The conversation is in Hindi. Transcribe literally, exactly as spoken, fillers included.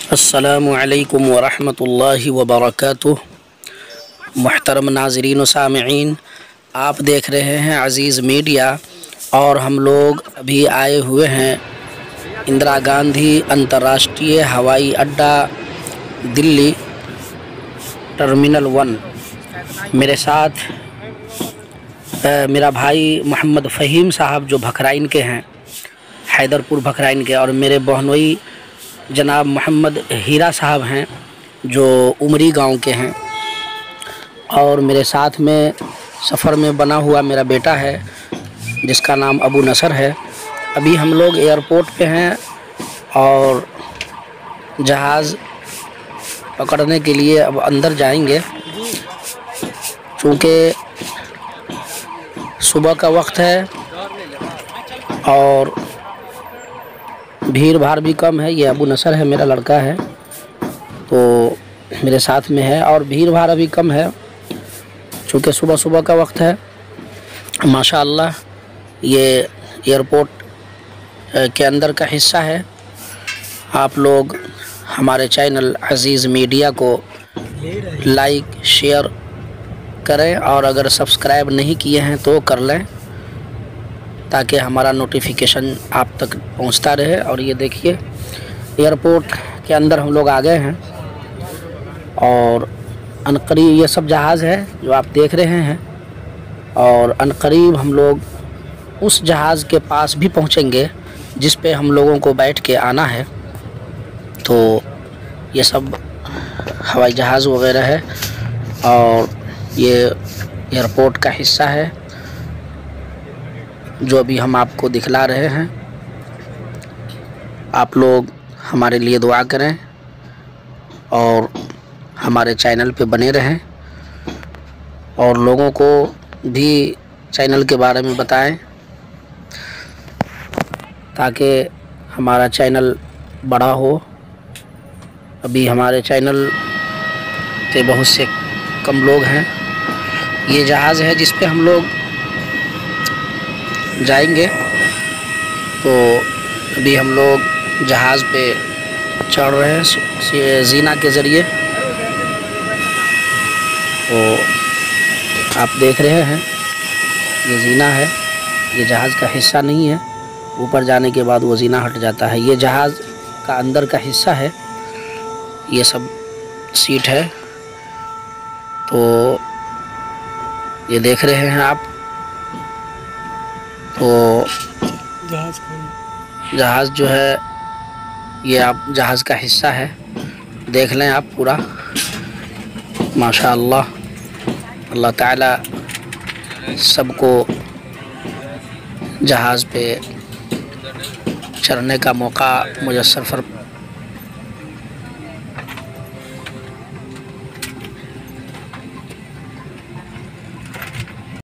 अस्सलामु अलैकुम वरहमतुल्लाहि वबरकातुह। मुहतरम नाज़रीन व सामिईन, आप देख रहे हैं अज़ीज़ मीडिया और हम लोग अभी आए हुए हैं इंदिरा गांधी अंतर्राष्ट्रीय हवाई अड्डा दिल्ली टर्मिनल वन। मेरे साथ आ, मेरा भाई मोहम्मद फ़हीम साहब जो भखराइन के हैं, हैदरपुर भखराइन के, और मेरे बहनोई जनाब मोहम्मद हीरा साहब हैं जो उमरी गांव के हैं, और मेरे साथ में सफ़र में बना हुआ मेरा बेटा है जिसका नाम अबू नसर है। अभी हम लोग एयरपोर्ट पे हैं और जहाज़ पकड़ने के लिए अब अंदर जाएंगे। चूँकि सुबह का वक्त है और भीड़ भाड़ भी कम है। ये अबू नसर है, मेरा लड़का है, तो मेरे साथ में है, और भीड़ भाड़ अभी कम है चूँकि सुबह सुबह का वक्त है। माशाअल्लाह ये एयरपोर्ट के अंदर का हिस्सा है। आप लोग हमारे चैनल अज़ीज़ मीडिया को लाइक शेयर करें, और अगर सब्सक्राइब नहीं किए हैं तो कर लें ताकि हमारा नोटिफिकेशन आप तक पहुंचता रहे। और ये देखिए एयरपोर्ट के अंदर हम लोग आ गए हैं और अनकरीब ये सब जहाज़ है जो आप देख रहे हैं, और अनकरीब हम लोग उस जहाज़ के पास भी पहुंचेंगे जिस पे हम लोगों को बैठ के आना है। तो ये सब हवाई जहाज़ वगैरह है और ये एयरपोर्ट का हिस्सा है जो अभी हम आपको दिखला रहे हैं। आप लोग हमारे लिए दुआ करें और हमारे चैनल पे बने रहें, और लोगों को भी चैनल के बारे में बताएं ताकि हमारा चैनल बड़ा हो। अभी हमारे चैनल पे बहुत से कम लोग हैं। ये जहाज़ है जिस पे हम लोग जाएंगे। तो अभी हम लोग जहाज़ पे चढ़ रहे हैं जीना के ज़रिए। तो आप देख रहे हैं ये जीना है, ये जहाज़ का हिस्सा नहीं है। ऊपर जाने के बाद वो जीना हट जाता है। ये जहाज़ का अंदर का हिस्सा है, ये सब सीट है। तो ये देख रहे हैं आप, तो जहाज़ जो है ये आप जहाज़ का हिस्सा है, देख लें आप पूरा। माशाअल्लाह, अल्लाह ताला सबको जहाज़ पे चढ़ने का मौका मुयस्सर फर